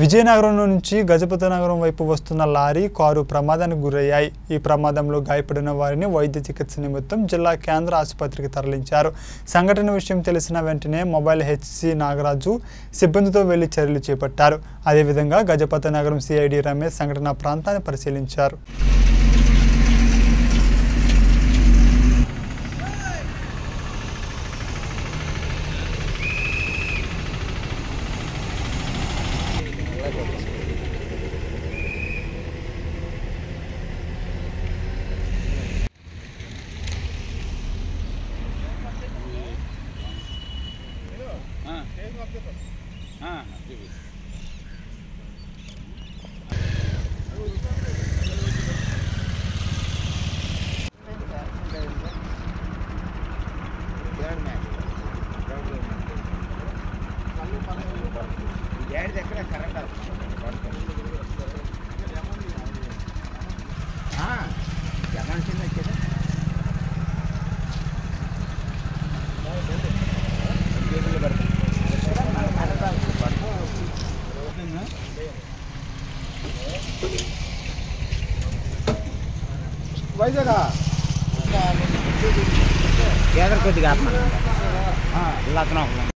విజయనగరం నుంచి గజపతి నగరం వైపు వస్తున్న లారీ కారు ప్రమాదానికి గురయ్యాయి। ఈ ప్రమాదంలో గాయపడిన వారిని వైద్య చికిత్స నిమిత్తం జిల్లా కేంద్ర ఆసుపత్రికి తరలించారు। సంఘటన విషయం తెలిసిన వెంటనే మొబైల్ హెచ్సి నాగరాజు సిబ్బందితో వెళ్లి చర్యలు చేపట్టారు। అదే విధంగా గజపతి నగరం సిఐడి రమేష్ సంఘటన ప్రాంతాన్ని పరిశీలించారు। कैदर को दिखा अपना, लातना